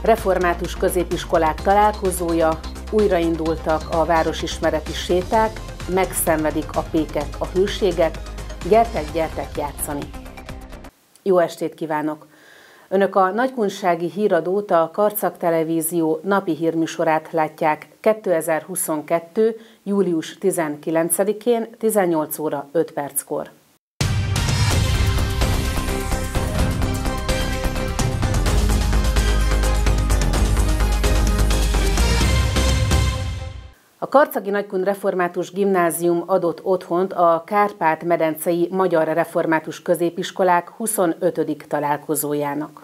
Református középiskolák találkozója, újraindultak a városismereti séták, megszenvedik a pékek a hőségek, gyertek játszani! Jó estét kívánok! Önök a Nagykunsági Híradót, a Karcag Televízió napi hírműsorát látják 2022. július 19-én 18 óra 5 perckor. A Karcagi Nagykun Református Gimnázium adott otthont a Kárpát-medencei Magyar Református Középiskolák 25. találkozójának.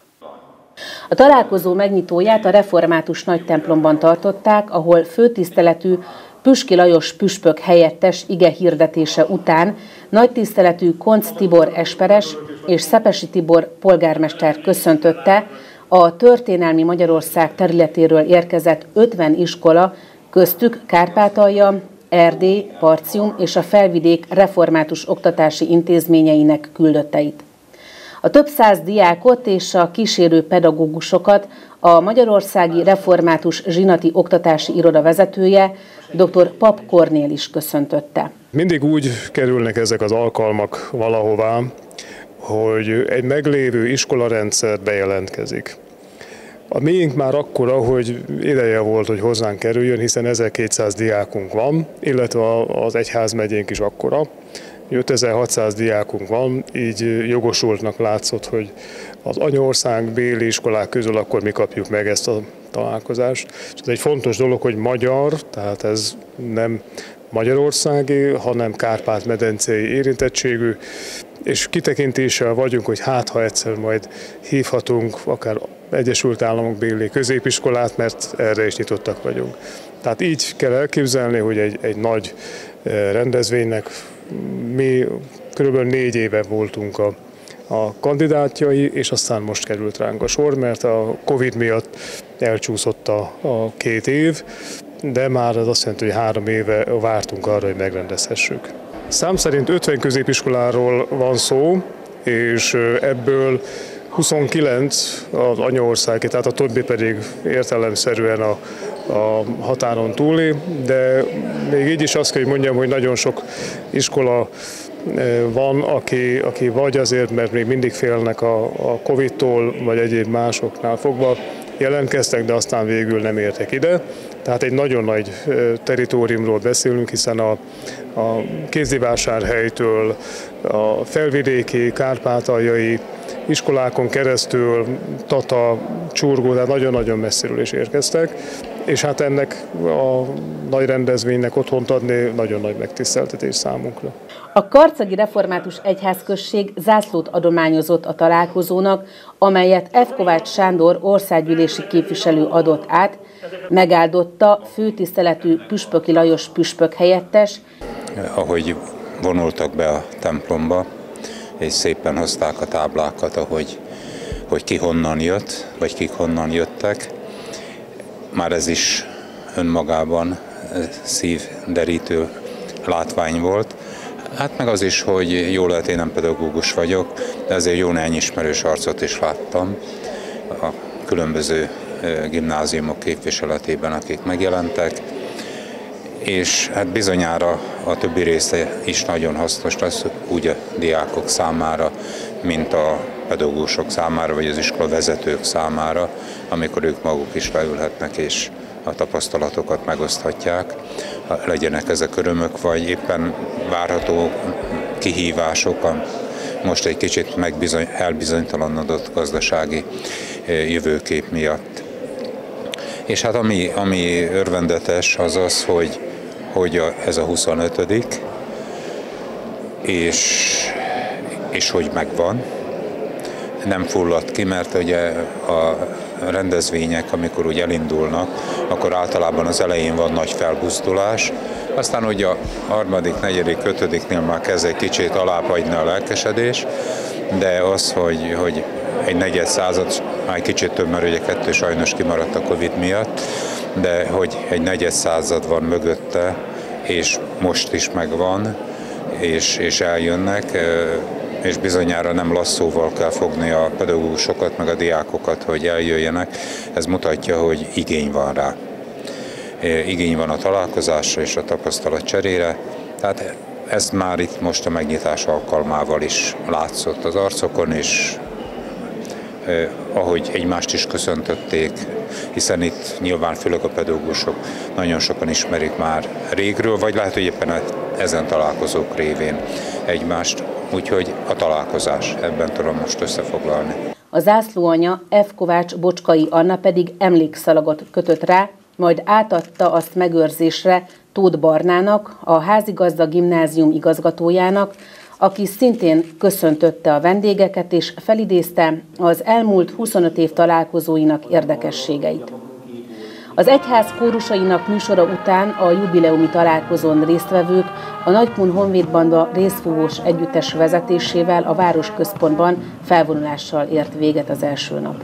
A találkozó megnyitóját a református nagytemplomban tartották, ahol főtiszteletű Püski Lajos püspök helyettes ige hirdetése után nagytiszteletű Koncz Tibor esperes és Szepesi Tibor polgármester köszöntötte a történelmi Magyarország területéről érkezett 50 iskola, köztük Kárpátalja, Erdély, Partium és a Felvidék református oktatási intézményeinek küldötteit. A több száz diákot és a kísérő pedagógusokat a Magyarországi Református Zsinati Oktatási Iroda vezetője, dr. Pap Kornél is köszöntötte. Mindig úgy kerülnek ezek az alkalmak valahová, hogy egy meglévő iskolarendszer bejelentkezik. A miénk már akkora, hogy ideje volt, hogy hozzánk kerüljön, hiszen 1200 diákunk van, illetve az egyházmegyénk is akkora. 5600 diákunk van, így jogosultnak látszott, hogy az anyaország béli iskolák közül akkor mi kapjuk meg ezt a találkozást. Ez egy fontos dolog, hogy magyar, tehát ez nem magyarországi, hanem Kárpát-medencei érintettségű, és kitekintéssel vagyunk, hogy ha egyszer majd hívhatunk akár Egyesült Államok béli középiskolát, mert erre is nyitottak vagyunk. Tehát így kell elképzelni, hogy egy nagy rendezvénynek mi kb. 4 éve voltunk a kandidátjai, és aztán most került ránk a sor, mert a Covid miatt elcsúszott a 2 év, de már az azt jelenti, hogy 3 éve vártunk arra, hogy megrendezhessük. Szám szerint 50 középiskoláról van szó, és ebből 29 az anyaországi, tehát a többi pedig értelemszerűen a határon túli, de még így is azt kell, hogy mondjam, hogy nagyon sok iskola van, aki vagy azért, mert még mindig félnek a Covid-tól, vagy egyéb másoknál fogva jelentkeztek, de aztán végül nem értek ide. Tehát egy nagyon nagy teritoriumról beszélünk, hiszen a Kézdivásárhelytől a felvidéki, kárpátaljai iskolákon keresztül Tata, Csurgó, tehát nagyon-nagyon messziről is érkeztek, és hát ennek a nagy rendezvénynek otthont adni nagyon nagy megtiszteltetés számunkra. A Karcagi Református Egyházközség zászlót adományozott a találkozónak, amelyet F. Kovács Sándor országgyűlési képviselő adott át, megáldotta főtiszteletű Püspöki Lajos püspök helyettes. Ahogy vonultak be a templomba, és szépen hozták a táblákat, hogy ki honnan jött, vagy kik honnan jöttek. Már ez is önmagában szívderítő látvány volt. Hát meg az is, hogy jó lehet, én nem pedagógus vagyok, de azért jó néhány ismerős arcot is láttam a különböző gimnáziumok képviseletében, akik megjelentek. És hát bizonyára a többi része is nagyon hasznos lesz, úgy a diákok számára, mint a pedagógusok számára, vagy az iskola vezetők számára, amikor ők maguk is leülhetnek és a tapasztalatokat megoszthatják, legyenek ezek örömök, vagy éppen várható kihívások, most egy kicsit elbizonytalanodott gazdasági jövőkép miatt. És hát ami örvendetes az az, hogy ez a 25. és hogy megvan. Nem fulladt ki, mert ugye a rendezvények, amikor úgy elindulnak, akkor általában az elején van nagy felbuzdulás, aztán ugye a 3., 4., 5. már kezd egy kicsit alábbhagyni a lelkesedés, de az, hogy egy negyed század, már egy kicsit több, mert ugye 2 sajnos kimaradt a Covid miatt, de hogy egy negyed század van mögötte, és most is megvan, és eljönnek, és bizonyára nem lasszóval kell fogni a pedagógusokat, meg a diákokat, hogy eljöjjenek. Ez mutatja, hogy igény van rá. Igény van a találkozásra és a tapasztalat cserére, tehát ez már itt most a megnyitás alkalmával is látszott az arcokon, és ahogy egymást is köszöntötték, hiszen itt nyilván főleg a pedagógusok nagyon sokan ismerik már régről, vagy lehet, hogy éppen ezen találkozók révén egymást, úgyhogy a találkozás, ebben tudom most összefoglalni. A zászlóanya F. Kovács Bocskai Anna pedig emlékszalagot kötött rá, majd átadta azt megőrzésre Tóth Barnának, a Házigazda Gimnázium igazgatójának, aki szintén köszöntötte a vendégeket és felidézte az elmúlt 25 év találkozóinak érdekességeit. Az egyház kórusainak műsora után a jubileumi találkozón résztvevők a Nagykun Honvédbanda részfúvós együttes vezetésével a városközpontban felvonulással ért véget az első nap.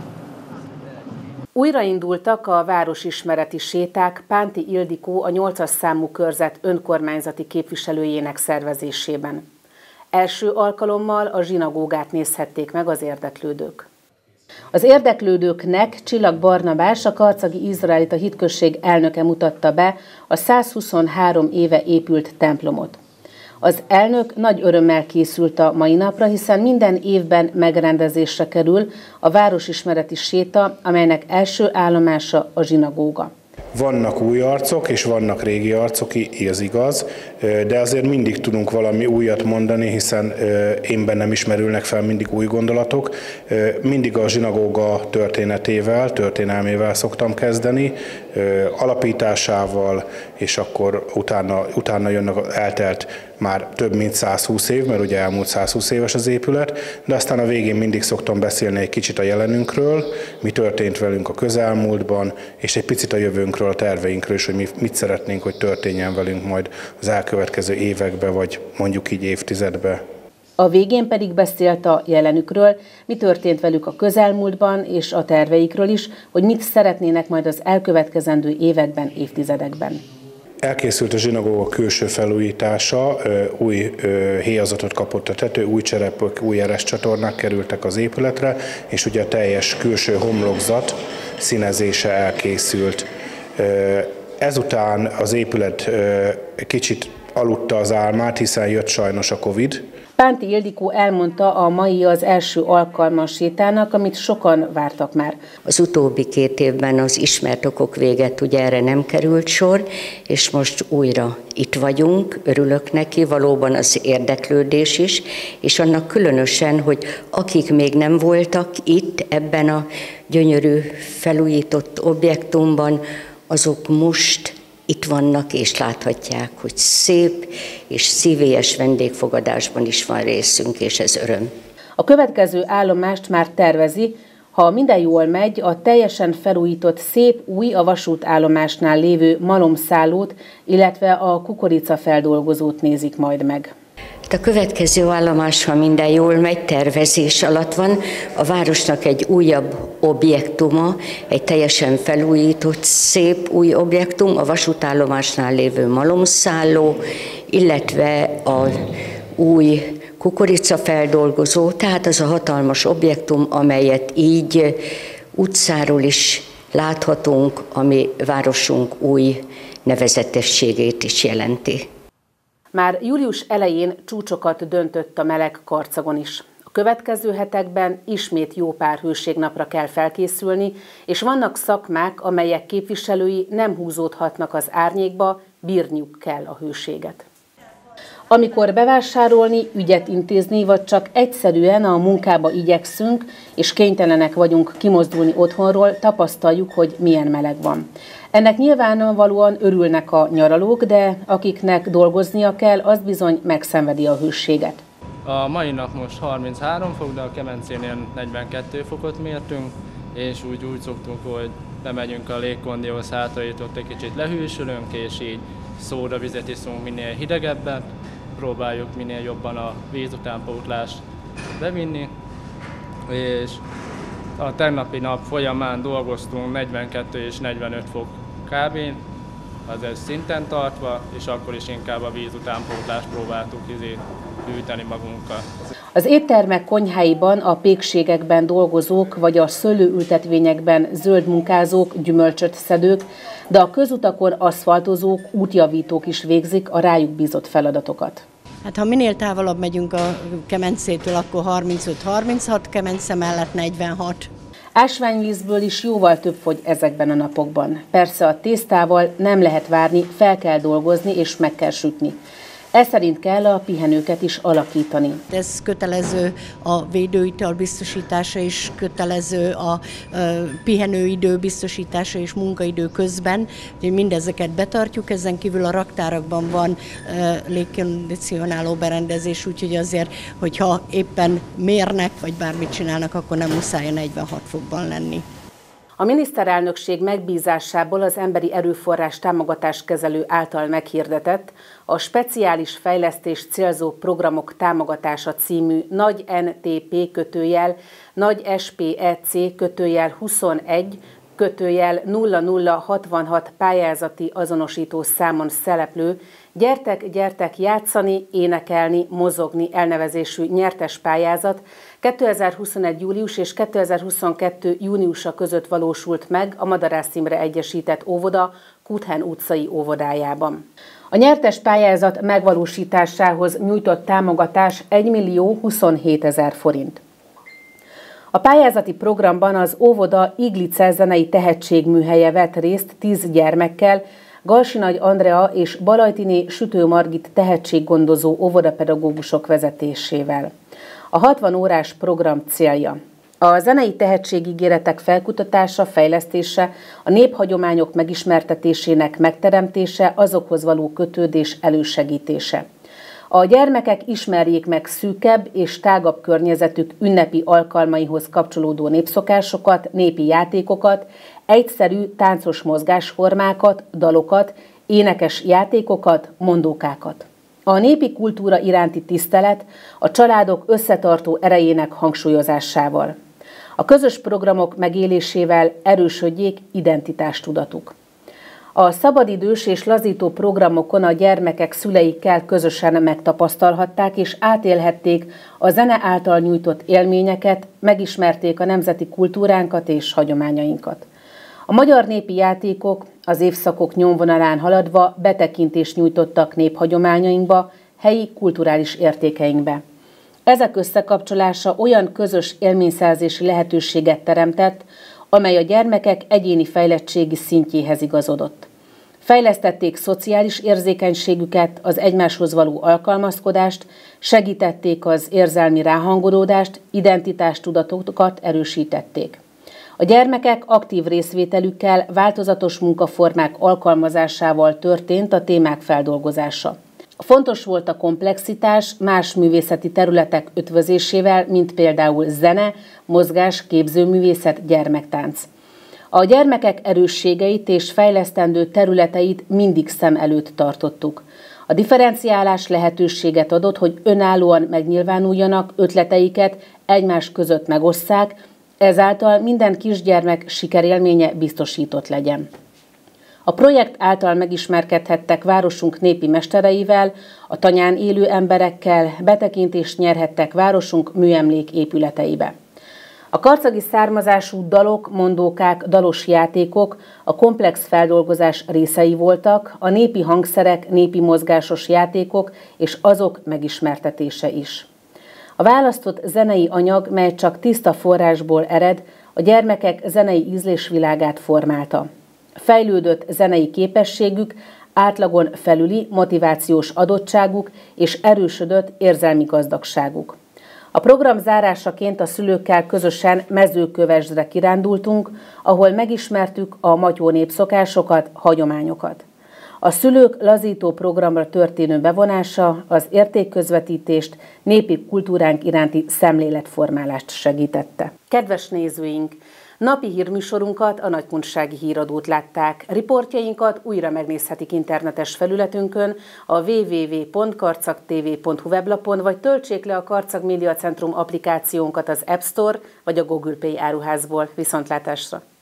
Újraindultak a városismereti séták Pánti Ildikó a 8-as számú körzet önkormányzati képviselőjének szervezésében. Első alkalommal a zsinagógát nézhették meg az érdeklődők. Az érdeklődőknek Csillag Barnabás, a karcagi izraelita hitközség elnöke mutatta be a 123 éve épült templomot. Az elnök nagy örömmel készült a mai napra, hiszen minden évben megrendezésre kerül a városismereti séta, amelynek első állomása a zsinagóga. Vannak új arcok, és vannak régi arcok, ez igaz, de azért mindig tudunk valami újat mondani, hiszen én bennem is merülnek fel mindig új gondolatok. Mindig a zsinagóga történelmével szoktam kezdeni, alapításával, és akkor utána jönnek eltelt már több mint 120 év, mert ugye elmúlt 120 éves az épület, de aztán a végén mindig szoktam beszélni egy kicsit a jelenünkről, mi történt velünk a közelmúltban, és egy picit a jövőnkről, a terveinkről is, hogy mit szeretnénk, hogy történjen velünk majd az elkövetkező években, vagy mondjuk így évtizedben. A végén pedig beszélt a jelenükről, mi történt velük a közelmúltban, és a terveikről is, hogy mit szeretnének majd az elkövetkezendő években, évtizedekben. Elkészült a zsinagóga külső felújítása, új héjazatot kapott a tető, új cserepök, új ereszcsatornák kerültek az épületre, és ugye a teljes külső homlokzat színezése elkészült. Ezután az épület kicsit aludta az álmát, hiszen jött sajnos a Covid. Pánti Ildikó elmondta, a mai az első alkalma a sétának, amit sokan vártak már. Az utóbbi 2 évben az ismert okok véget ugye erre nem került sor, és most újra itt vagyunk, örülök neki, valóban az érdeklődés is, és annak különösen, hogy akik még nem voltak itt ebben a gyönyörű felújított objektumban, azok most itt vannak és láthatják, hogy szép és szívélyes vendégfogadásban is van részünk, és ez öröm. A következő állomást már tervezi, ha minden jól megy, a teljesen felújított szép új a vasútállomásnál lévő malomszállót, illetve a kukoricafeldolgozót nézik majd meg. A következő állomás, ha minden jól megy, tervezés alatt van. A városnak egy újabb objektuma, egy teljesen felújított, szép új objektum, a vasútállomásnál lévő malomszálló, illetve a új kukoricafeldolgozó, tehát az a hatalmas objektum, amelyet így utcáról is láthatunk, ami városunk új nevezetességét is jelenti. Már július elején csúcsokat döntött a meleg Karcagon is. A következő hetekben ismét jó pár hőségnapra kell felkészülni, és vannak szakmák, amelyek képviselői nem húzódhatnak az árnyékba, bírniuk kell a hőséget. Amikor bevásárolni, ügyet intézni, vagy csak egyszerűen a munkába igyekszünk, és kénytelenek vagyunk kimozdulni otthonról, tapasztaljuk, hogy milyen meleg van. Ennek nyilvánvalóan örülnek a nyaralók, de akiknek dolgoznia kell, az bizony megszenvedi a hőséget. A mai nap most 33 fok, de a Kemencénél 42 fokot mértünk, és úgy szoktunk, hogy bemegyünk a légkondihoz hátra, itt ott egy kicsit lehűsülünk, és így szódavizet iszunk minél hidegebben, próbáljuk minél jobban a víz utánpótlást bevinni, és a tegnapi nap folyamán dolgoztunk 42 és 45 fok kb. Az ez szinten tartva, és akkor is inkább a víz utánpótlást próbáltuk gyűjteni magunkkal. Az éttermek konyháiban, a pékségekben dolgozók vagy a szőlőültetvényekben zöld munkázók, gyümölcsöt szedők, de a közutakon aszfaltozók, útjavítók is végzik a rájuk bízott feladatokat. Hát ha minél távolabb megyünk a kemencétől, akkor 35-36, kemence mellett 46. Ásványvízből is jóval több fogy ezekben a napokban. Persze a tésztával nem lehet várni, fel kell dolgozni és meg kell sütni. Ez szerint kell a pihenőket is alakítani. Ez kötelező a védőital biztosítása is, kötelező a pihenőidő biztosítása és munkaidő közben. Mindezeket betartjuk, ezen kívül a raktárakban van légkondicionáló berendezés, úgyhogy azért, hogyha éppen mérnek vagy bármit csinálnak, akkor nem muszáj 46 fokban lenni. A miniszterelnökség megbízásából az Emberi Erőforrás Támogatáskezelő által meghirdetett a Speciális Fejlesztés Célzó Programok Támogatása című nagy NTP nagy SPEC 21 0066 pályázati azonosító számon szereplő Gyertek játszani, énekelni, mozogni elnevezésű nyertes pályázat 2021. július és 2022. júniusa között valósult meg a Madarász Imre Egyesített Óvoda Kúthen utcai óvodájában. A nyertes pályázat megvalósításához nyújtott támogatás 1.027.000 forint. A pályázati programban az óvoda Iglice zenei tehetségműhelye vett részt 10 gyermekkel, Galsinagy Andrea és Balajtiné Sütő Margit tehetséggondozó óvodapedagógusok vezetésével. A 60 órás program célja: a zenei tehetségígéretek felkutatása, fejlesztése, a néphagyományok megismertetésének megteremtése, azokhoz való kötődés elősegítése. A gyermekek ismerjék meg szűkebb és tágabb környezetük ünnepi alkalmaihoz kapcsolódó népszokásokat, népi játékokat, egyszerű táncos mozgásformákat, dalokat, énekes játékokat, mondókákat. A népi kultúra iránti tisztelet a családok összetartó erejének hangsúlyozásával. A közös programok megélésével erősödjék identitástudatuk. A szabadidős és lazító programokon a gyermekek szüleikkel közösen megtapasztalhatták és átélhették a zene által nyújtott élményeket, megismerték a nemzeti kultúránkat és hagyományainkat. A magyar népi játékok az évszakok nyomvonalán haladva betekintést nyújtottak néphagyományainkba, helyi kulturális értékeinkbe. Ezek összekapcsolása olyan közös élményszerzési lehetőséget teremtett, amely a gyermekek egyéni fejlettségi szintjéhez igazodott. Fejlesztették szociális érzékenységüket, az egymáshoz való alkalmazkodást, segítették az érzelmi ráhangolódást, identitástudatokat erősítették. A gyermekek aktív részvételükkel, változatos munkaformák alkalmazásával történt a témák feldolgozása. Fontos volt a komplexitás más művészeti területek ötvözésével, mint például zene, mozgás, képzőművészet, gyermektánc. A gyermekek erősségeit és fejlesztendő területeit mindig szem előtt tartottuk. A differenciálás lehetőséget adott, hogy önállóan megnyilvánuljanak, ötleteiket egymás között megosszák, ezáltal minden kisgyermek sikerélménye biztosított legyen. A projekt által megismerkedhettek városunk népi mestereivel, a tanyán élő emberekkel, betekintést nyerhettek városunk műemlék épületeibe. A karcagi származású dalok, mondókák, dalos játékok a komplex feldolgozás részei voltak, a népi hangszerek, népi mozgásos játékok és azok megismertetése is. A választott zenei anyag, mely csak tiszta forrásból ered, a gyermekek zenei ízlésvilágát formálta. Fejlődött zenei képességük, átlagon felüli motivációs adottságuk és erősödött érzelmi gazdagságuk. A program zárásaként a szülőkkel közösen Mezőkövesdre kirándultunk, ahol megismertük a matyó népszokásokat, hagyományokat. A szülők lazító programra történő bevonása az értékközvetítést, népi kultúránk iránti szemléletformálást segítette. Kedves nézőink! Napi hírműsorunkat, a Nagykunsági Híradót látták. Riportjainkat újra megnézhetik internetes felületünkön, a www.karcagtv.hu weblapon, vagy töltsék le a Karcag Média Centrum applikációnkat az App Store vagy a Google Play áruházból. Viszontlátásra!